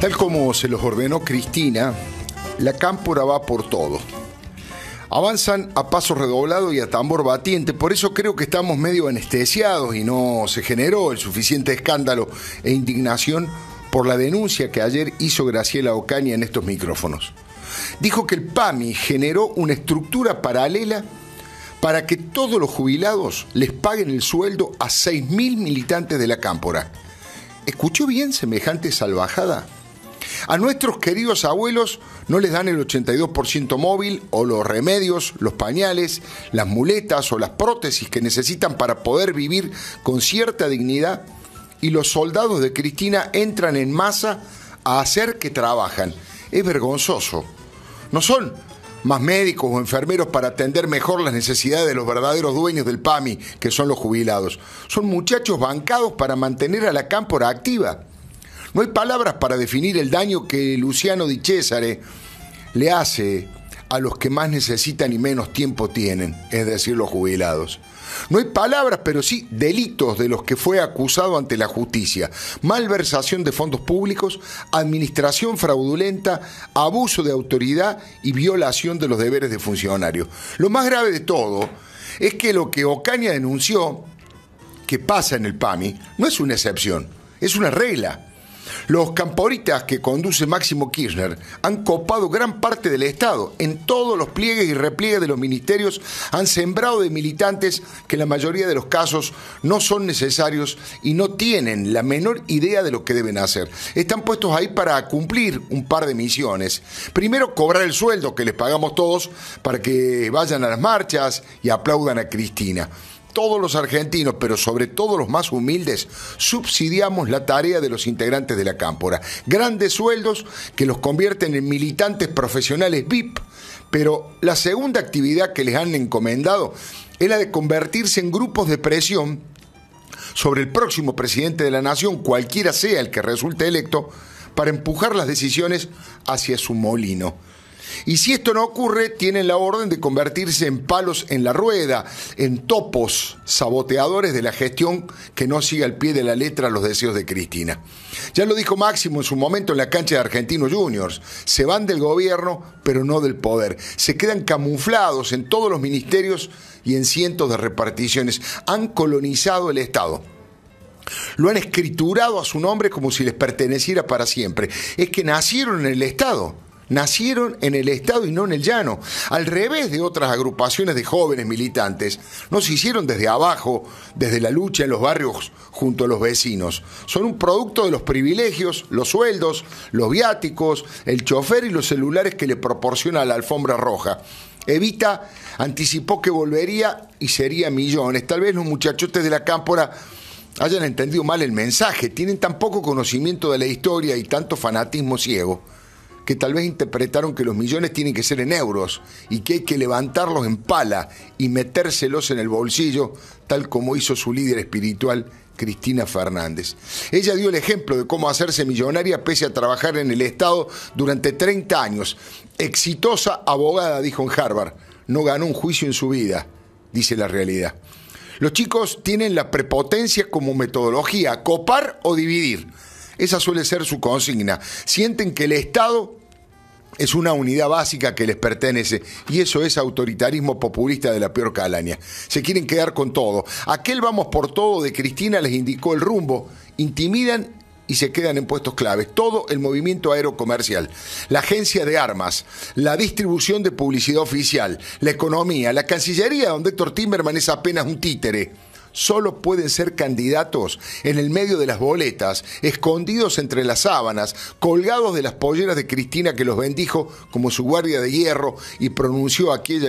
Tal como se los ordenó Cristina, la cámpora va por todo. Avanzan a paso redoblado y a tambor batiente, por eso creo que estamos medio anestesiados y no se generó el suficiente escándalo e indignación por la denuncia que ayer hizo Graciela Ocaña en estos micrófonos. Dijo que el PAMI generó una estructura paralela para que todos los jubilados les paguen el sueldo a 6.000 militantes de la cámpora. ¿Escuchó bien semejante salvajada? A nuestros queridos abuelos no les dan el 82% móvil o los remedios, los pañales, las muletas o las prótesis que necesitan para poder vivir con cierta dignidad, y los soldados de Cristina entran en masa a hacer que trabajan. Es vergonzoso. No son más médicos o enfermeros para atender mejor las necesidades de los verdaderos dueños del PAMI, que son los jubilados. Son muchachos bancados para mantener a la cámpora activa. No hay palabras para definir el daño que Luciano Di Cesare le hace a los que más necesitan y menos tiempo tienen, es decir, los jubilados. No hay palabras, pero sí delitos de los que fue acusado ante la justicia: malversación de fondos públicos, administración fraudulenta, abuso de autoridad y violación de los deberes de funcionario. Lo más grave de todo es que lo que Ocaña denunció que pasa en el PAMI no es una excepción, es una regla. Los camporitas que conduce Máximo Kirchner han copado gran parte del Estado. En todos los pliegues y repliegues de los ministerios han sembrado de militantes que en la mayoría de los casos no son necesarios y no tienen la menor idea de lo que deben hacer. Están puestos ahí para cumplir un par de misiones. Primero, cobrar el sueldo que les pagamos todos para que vayan a las marchas y aplaudan a Cristina. Todos los argentinos, pero sobre todo los más humildes, subsidiamos la tarea de los integrantes de la cámpora. Grandes sueldos que los convierten en militantes profesionales VIP, pero la segunda actividad que les han encomendado es la de convertirse en grupos de presión sobre el próximo presidente de la nación, cualquiera sea el que resulte electo, para empujar las decisiones hacia su molino. Y si esto no ocurre, tienen la orden de convertirse en palos en la rueda, en topos saboteadores de la gestión que no sigue al pie de la letra los deseos de Cristina. Ya lo dijo Máximo en su momento en la cancha de Argentinos Juniors: se van del gobierno, pero no del poder. Se quedan camuflados en todos los ministerios y en cientos de reparticiones. Han colonizado el Estado. Lo han escriturado a su nombre como si les perteneciera para siempre. Es que nacieron en el Estado. Nacieron en el Estado y no en el llano. Al revés de otras agrupaciones de jóvenes militantes, no se hicieron desde abajo, desde la lucha en los barrios junto a los vecinos. Son un producto de los privilegios, los sueldos, los viáticos, el chofer y los celulares que le proporciona la alfombra roja. Evita anticipó que volvería y sería millones. Tal vez los muchachotes de la cámpora hayan entendido mal el mensaje. Tienen tan poco conocimiento de la historia y tanto fanatismo ciego que tal vez interpretaron que los millones tienen que ser en euros y que hay que levantarlos en pala y metérselos en el bolsillo, tal como hizo su líder espiritual, Cristina Fernández. Ella dio el ejemplo de cómo hacerse millonaria pese a trabajar en el Estado durante 30 años. Exitosa abogada, dijo en Harvard. No ganó un juicio en su vida, dice la realidad. Los chicos tienen la prepotencia como metodología: copar o dividir. Esa suele ser su consigna. Sienten que el Estado es una unidad básica que les pertenece, y eso es autoritarismo populista de la peor calaña. Se quieren quedar con todo. Aquel vamos por todo de Cristina les indicó el rumbo. Intimidan y se quedan en puestos claves. Todo el movimiento aerocomercial, la agencia de armas, la distribución de publicidad oficial, la economía, la Cancillería, donde Héctor Timerman es apenas un títere. Solo pueden ser candidatos en el medio de las boletas, escondidos entre las sábanas, colgados de las polleras de Cristina, que los bendijo como su guardia de hierro y pronunció aquella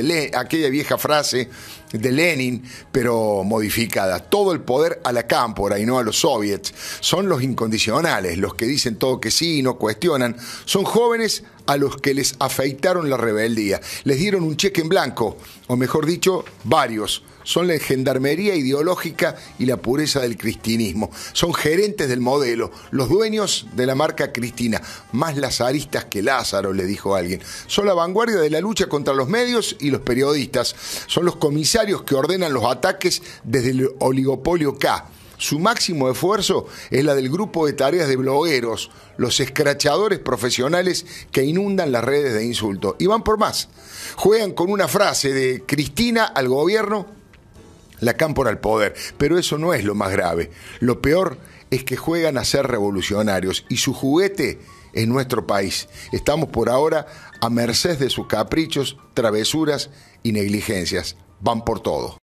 vieja frase de Lenin, pero modificada: todo el poder a la cámpora y no a los soviets. Son los incondicionales, los que dicen todo que sí y no cuestionan. Son jóvenes a los que les afeitaron la rebeldía, les dieron un cheque en blanco, o mejor dicho, varios. Son la gendarmería ideológica y la pureza del cristinismo. Son gerentes del modelo, los dueños de la marca Cristina. Más lazaristas que Lázaro, le dijo alguien. Son la vanguardia de la lucha contra los medios y los periodistas. Son los comisarios que ordenan los ataques desde el oligopolio K. Su máximo esfuerzo es la del grupo de tareas de blogueros, los escrachadores profesionales que inundan las redes de insulto. Y van por más. Juegan con una frase de Cristina al gobierno, la cámpora al poder. Pero eso no es lo más grave. Lo peor es que juegan a ser revolucionarios y su juguete es nuestro país. Estamos por ahora a merced de sus caprichos, travesuras y negligencias. Van por todo.